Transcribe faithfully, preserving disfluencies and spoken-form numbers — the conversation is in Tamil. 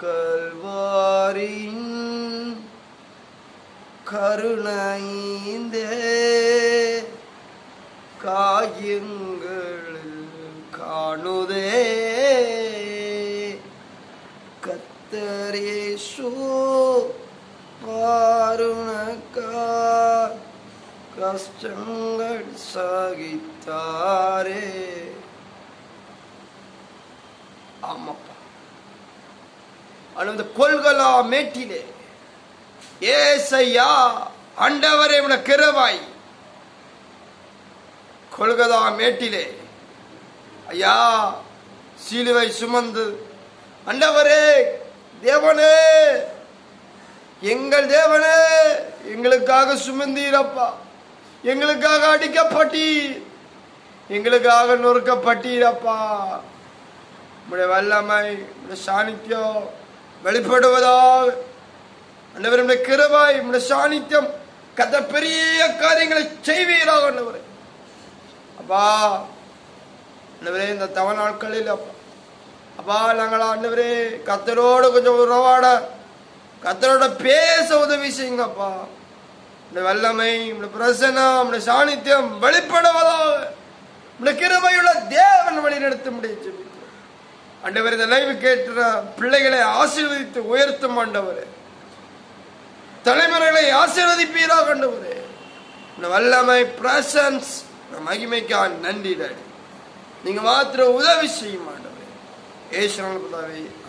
கல்வாரின் கருணைந்தே காயங்களில் காணுதே கர்த்தர் இயேசு பாருணக்கா கஷ்டங்கள் சகித்தாரே. ஆமாப்பா, அந்த கொல்கலா மேட்டிலே ஏசையா ஆண்டவரே உன கிருபை, கொல்கலா மேட்டிலே ஐயா சிலுவை சுமந்து ஆண்டவரே தேவனே எங்கள் தேவனே எங்களுக்காக சுமந்தீரப்பா, எங்களுக்காக அடிக்கப்பட்டீர், எங்களுக்காக நொறுக்கப்பட்டீரப்பா. உடைய வல்லமை உடைய சாநித்தியம் வெளிப்படுவதாக ஆண்டவரே கிருபை உடைய சாநித்தியம் கத்த பெரிய காரியங்களை செய்வீராக ஆண்டவரே. அப்பா ஆண்டவரே இந்த தவ நாட்களில் அப்பா அப்பா நாங்கள் ஆண்டவரே கத்தரோடு கொஞ்சம் உறவாட கத்தரோட பேச உதவி செய்யுங்கப்பா. இந்த வல்லமை இந்த பிரசன்னம் இந்த சாநித்தியம் வெளிப்படுவதாக இந்த கிருபையுள்ள தேவன் வழி நடத்த முடியும். ஆண்டவர் இந்த லைவ் கேட்கிற பிள்ளைகளை ஆசீர்வதித்து உயர்த்தும் ஆண்டவரே, தலைமுறைகளை ஆசீர்வதிப்பீராக ஆண்டவரே. இந்த வல்லமை பிரசன்ஸ் மகிமைக்காக நன்றி டாடி, நீங்க மாத்திர உதவி செய்யும் ஆண்டவரே. ஏசுநாமத்தில்